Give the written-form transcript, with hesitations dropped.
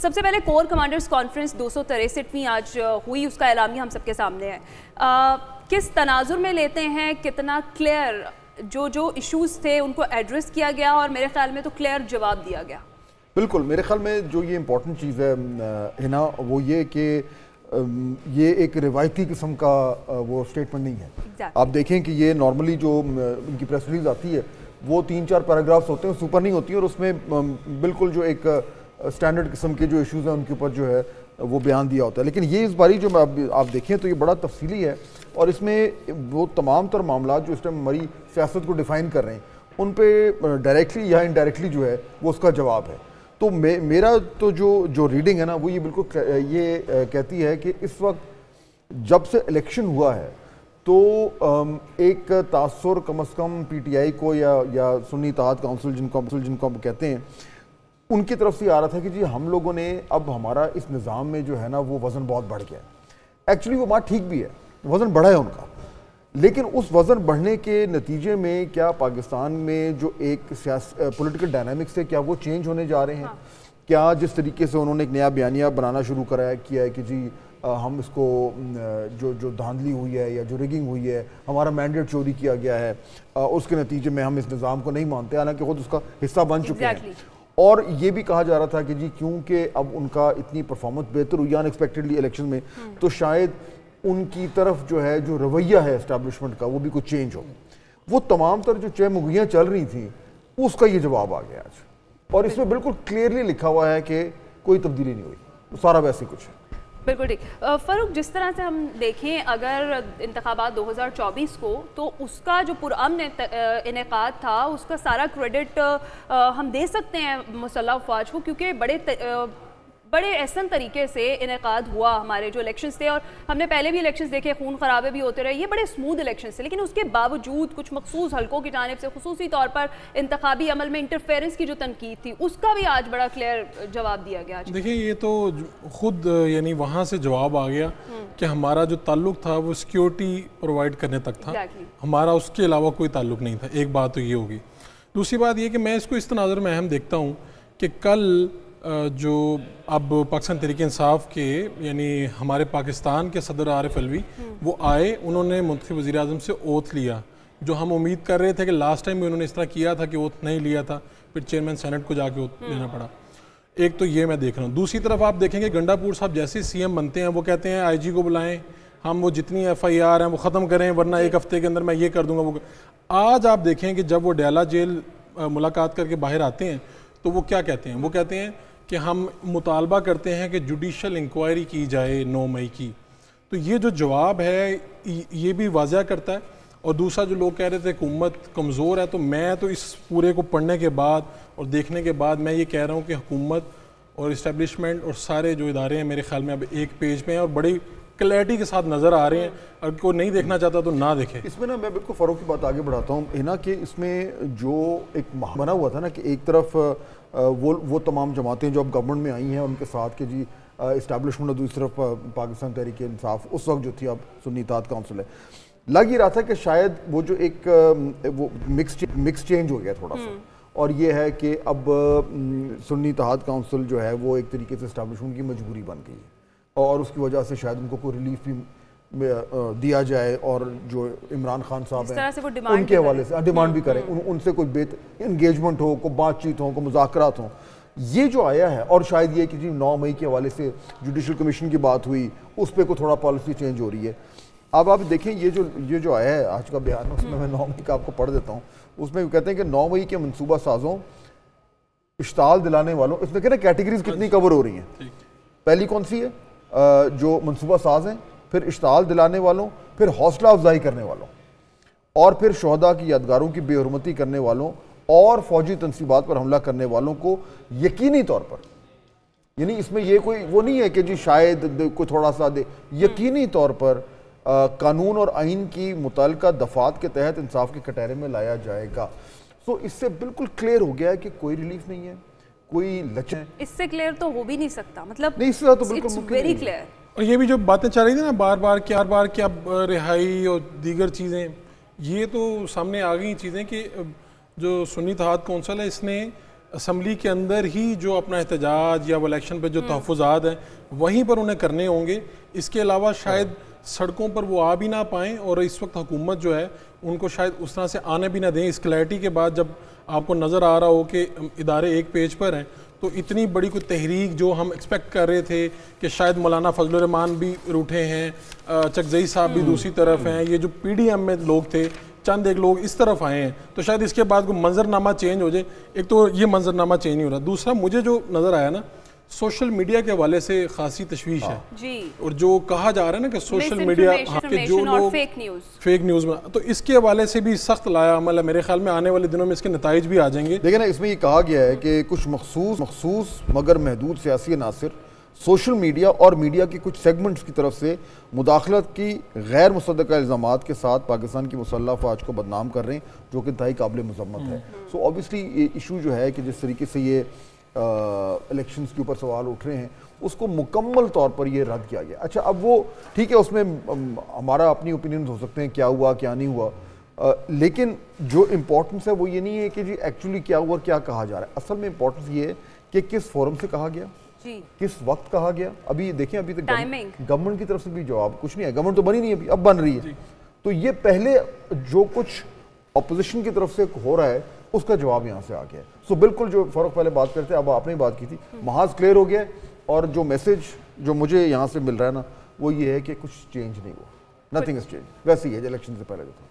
سب سے پہلے corps commanders conference 263ویں آج ہوئی، اس کا اعلامیہ ہم سب کے سامنے ہے. کس تناظر میں لیتے ہیں؟ کتنا کلیئر جو ایشوز تھے ان کو ایڈریس کیا گیا اور میرے خیال میں تو کلیئر جواب دیا گیا. بالکل، میرے خیال میں جو یہ امپورٹنٹ چیز ہے ہنا وہ یہ کہ یہ ایک روایتی قسم کا وہ اسٹیٹمنٹ نہیں ہے. آپ دیکھیں کہ یہ نارملی جو ان کی پریس ریلیز آتی ہے وہ 3-4 پیراگرافز ہوتے ہیں، سپر نہیں ہوتی ہیں، اور اس میں بالکل جو ایک اسٹینڈرڈ قسم کے جو ایشوز ہیں ان کے اوپر جو ہے وہ بیان دیا ہوتا ہے. لیکن یہ اس باری جو آپ دیکھیں تو یہ بڑا تفصیلی ہے، اور اس میں وہ تمام تر معاملات جو اس ٹائم ہماری سیاست کو ڈیفائن کر رہے ہیں ان پہ ڈائریکٹلی یا انڈائریکٹلی جو ہے وہ اس کا جواب ہے. تو میرا تو جو ریڈنگ ہے نا وہ یہ بالکل یہ کہتی ہے کہ اس وقت جب سے الیکشن ہوا ہے تو ایک تاثر کم از کم پی ٹی آئی کو یا سنی اتحاد کونسل جن کو ہم کہتے ہیں ان کی طرف سے آ رہا تھا کہ جی ہم لوگوں نے اب ہمارا اس نظام میں جو ہے نا وہ وزن بہت بڑھ گیا ہے. ایکچولی وہ بات ٹھیک بھی ہے، وزن بڑھا ہے ان کا، لیکن اس وزن بڑھنے کے نتیجے میں کیا پاکستان میں جو ایک پولیٹیکل ڈائنامکس ہے کیا وہ چینج ہونے جا رہے ہیں؟ کیا جس طریقے سے انہوں نے ایک نیا بیانیہ بنانا شروع کیا ہے کہ جی ہم اس کو جو دھاندلی ہوئی ہے یا جو ریگنگ ہوئی ہے، ہمارا مینڈیٹ چوری کیا گیا ہے، اس کے نتیجے میں ہم اس نظام کو نہیں مانتے، حالانکہ خود اس کا حصہ بن چکے ہیں. اور یہ بھی کہا جا رہا تھا کہ جی کیونکہ اب ان کا اتنی پرفارمنس بہتر ہوئی ان ایکسپیکٹڈلی الیکشن میں، تو شاید ان کی طرف جو ہے جو رویہ ہے اسٹیبلشمنٹ کا وہ بھی کچھ چینج ہو. وہ تمام تر جو چہمگیاں چل رہی تھیں اس کا یہ جواب آ گیا آج، اور اس میں بالکل کلیئرلی لکھا ہوا ہے کہ کوئی تبدیلی نہیں ہوئی، سارا ویسے کچھ ہے. بالکل ٹھیک. فاروق، جس طرح سے ہم دیکھیں اگر انتخابات 2024 کو، تو اس کا جو پرامن انعقاد تھا اس کا سارا کریڈٹ ہم دے سکتے ہیں مسلح افواج کو، کیونکہ بڑے احسن طریقے سے انعقاد ہوا ہمارے جو الیکشنز تھے. اور ہم نے پہلے بھی الیکشنز دیکھے، خون خرابے بھی ہوتے رہے، یہ بڑے سموتھ الیکشنز تھے. لیکن اس کے باوجود کچھ مخصوص حلقوں کی جانب سے خصوصی طور پر انتخابی عمل میں انٹرفیرنس کی جو تنقید تھی اس کا بھی آج بڑا کلیئر جواب دیا گیا. دیکھیں یہ تو خود یعنی وہاں سے جواب آ گیا کہ ہمارا جو تعلق تھا وہ سیکیورٹی پرووائڈ کرنے تک تھا، ہمارا اس کے علاوہ کوئی تعلق نہیں تھا. ایک بات تو یہ ہوگی. دوسری بات یہ کہ میں اس کو اس تناظر میں اہم دیکھتا ہوں کہ کل جو اب پاکستان تحریک انصاف کے یعنی ہمارے پاکستان کے صدر عارف علوی وہ آئے، انہوں نے منتخب وزیر اعظم سے اوتھ لیا، جو ہم امید کر رہے تھے کہ لاسٹ ٹائم بھی انہوں نے اس طرح کیا تھا کہ اوتھ نہیں لیا تھا، پھر چیئرمین سینٹ کو جا کے اوتھ لینا پڑا. ایک تو یہ میں دیکھ رہا ہوں. دوسری طرف آپ دیکھیں گے گنڈا پور صاحب جیسے سی ایم بنتے ہیں وہ کہتے ہیں آئی جی کو بلائیں، ہم وہ جتنی ایف آئی آر ہیں وہ ختم کریں ورنہ ایک ہفتے کے اندر میں یہ کر دوں گا وہ. آج آپ دیکھیں کہ جب وہ ڈیالہ جیل ملاقات کر کے باہر آتے ہیں تو وہ کیا کہتے ہیں؟ وہ کہتے ہیں کہ ہم مطالبہ کرتے ہیں کہ جوڈیشل انکوائری کی جائے 9 مئی کی. تو یہ جو جواب ہے یہ بھی واضح کرتا ہے. اور دوسرا جو لوگ کہہ رہے تھے حکومت کمزور ہے، تو میں تو اس پورے کو پڑھنے کے بعد اور دیکھنے کے بعد میں یہ کہہ رہا ہوں کہ حکومت اور اسٹیبلشمنٹ اور سارے جو ادارے ہیں میرے خیال میں اب ایک پیج پہ ہیں اور بڑی کلیئرٹی کے ساتھ نظر آ رہے ہیں. اگر کوئی نہیں دیکھنا چاہتا تو نہ دیکھے. اس میں نا میں بالکل فاروق کی بات آگے بڑھاتا ہوں ہنا کہ اس میں جو ایک بنا ہوا تھا نا کہ ایک طرف وہ تمام جماعتیں جو اب گورنمنٹ میں آئی ہیں ان کے ساتھ کہ جی اسٹیبلشمنٹ، اور دوسری طرف پاکستان تحریک انصاف اس وقت جو تھی اب سنی اتحاد کونسل ہے، لگ ہی رہا تھا کہ شاید وہ جو ایک وہ مکس چینج ہو گیا تھوڑا سا. اور یہ ہے کہ اب سنی اتحاد کونسل جو ہے وہ ایک طریقے سے اسٹیبلشمنٹ کی مجبوری بن گئی ہے، اور اس کی وجہ سے شاید ان کو کوئی ریلیف بھی دیا جائے، اور جو عمران خان صاحب ہیں ان کے حوالے سے ڈیمانڈ بھی کریں، ان سے کوئی بہتر انگیجمنٹ ہو، کوئی بات چیت ہو، کوئی مذاکرات ہوں. یہ جو آیا ہے، اور شاید یہ کہ جی 9 مئی کے حوالے سے جوڈیشل کمیشن کی بات ہوئی، اس پہ کوئی تھوڑا پالیسی چینج ہو رہی ہے. اب آپ دیکھیں یہ جو آیا ہے آج کا بیان، اس میں 9 مئی کا آپ کو پڑھ دیتا ہوں. اس میں کہتے ہیں کہ 9 مئی کے منصوبہ سازوں، اشتعال دلانے والوں، اس میں کہتے ہیں کیٹیگریز کتنی کور ہو رہی ہیں. پہلی کون سی ہے؟ جو منصوبہ ساز ہیں، پھر اشتعال دلانے والوں، پھر حوصلہ افزائی کرنے والوں، اور پھر شہداء کی یادگاروں کی بے حرمتی کرنے والوں اور فوجی تنصیبات پر حملہ کرنے والوں کو یقینی طور پر، یعنی اس میں یہ کوئی وہ نہیں ہے کہ جی شاید کوئی تھوڑا سا دے، یقینی طور پر قانون اور آئین کی متعلقہ دفعات کے تحت انصاف کے کٹہرے میں لایا جائے گا. سو اس سے بالکل کلیئر ہو گیا ہے کہ کوئی ریلیف نہیں ہے، کوئی لچن. اس سے کلیئر تو ہو بھی نہیں سکتا، مطلب نہیں، اس سے تو بالکل ویری کلیئر. اور یہ بھی جو باتیں چل رہی تھی نا بار بار کہ اب رہائی اور دیگر چیزیں، یہ تو سامنے آ گئی چیزیں کہ جو سنی اتحاد کونسل ہے اس نے اسمبلی کے اندر ہی جو اپنا احتجاج یا وہ الیکشن پہ جو تحفظات ہیں وہیں پر انہیں کرنے ہوں گے. اس کے علاوہ شاید سڑکوں پر وہ آ بھی نہ پائیں, اور اس وقت حکومت جو ہے ان کو شاید اس طرح سے آنے بھی نہ دیں. اس کلیئرٹی کے بعد جب آپ کو نظر آ رہا ہو کہ ادارے ایک پیج پر ہیں, تو اتنی بڑی کوئی تحریک جو ہم ایکسپیکٹ کر رہے تھے کہ شاید مولانا فضل الرحمان بھی روٹھے ہیں, چکزئی صاحب بھی دوسری طرف ہیں, یہ جو پی ڈی ایم میں لوگ تھے چند ایک لوگ اس طرف آئے ہیں, تو شاید اس کے بعد کوئی منظرنامہ چینج ہو جائے. ایک تو یہ منظرنامہ چینج نہیں ہو رہا. دوسرا مجھے جو نظر آیا نا, سوشل میڈیا کے حوالے سے خاصی تشویش ہے جی, اور جو کہا جا رہا ہے نا کہ سوشل میڈیا کے جو لوگ فیک نیوز میں, تو اس کے حوالے سے بھی سخت لایا عمل ہے. میرے خیال میں آنے والے دنوں میں اس کے نتائج بھی آ جائیں گے. دیکھیں نا, اس میں یہ کہا گیا ہے کہ کچھ مخصوص مگر محدود سیاسی عناصر سوشل میڈیا اور میڈیا کی کچھ سیگمنٹس کی طرف سے مداخلت کی غیر مصدقہ الزامات کے ساتھ پاکستان کی مسلح افواج کو بدنام کر رہے ہیں, جو کہ انتہائی قابل مذمت ہے. سو اوبیسلی یہ ایشو جو ہے کہ جس طریقے سے یہ الیکشنز کے اوپر سوال اٹھ رہے ہیں, اس کو مکمل طور پر یہ رد کیا گیا. اچھا, اب وہ ٹھیک ہے, اس میں ہمارا اپنی اوپینینز ہو سکتے ہیں کیا ہوا کیا نہیں ہوا, لیکن جو امپورٹنس ہے وہ یہ نہیں ہے کہ جی ایکچولی کیا ہوا کیا کہا جا رہا ہے. اصل میں امپورٹنس یہ ہے کہ کس فورم سے کہا گیا, کس وقت کہا گیا. ابھی دیکھیں, ابھی تک گورنمنٹ کی طرف سے بھی جواب کچھ نہیں ہے. گورنمنٹ تو بنی نہیں ابھی, اب بن رہی ہے. تو یہ پہلے جو کچھ اپوزیشن کی طرف سے ہو رہا ہے اس کا جواب یہاں سے آ گیا ہے. سو بالکل جو فاروق پہلے بات کرتے ہیں, اب آپ نے بات کی تھی, محاذ کلیئر ہو گیا ہے. اور جو میسج جو مجھے یہاں سے مل رہا ہے نا, وہ یہ ہے کہ کچھ چینج نہیں ہوا, نتھنگ از چینج, ویسے ہی ہے جو الیکشن سے پہلے.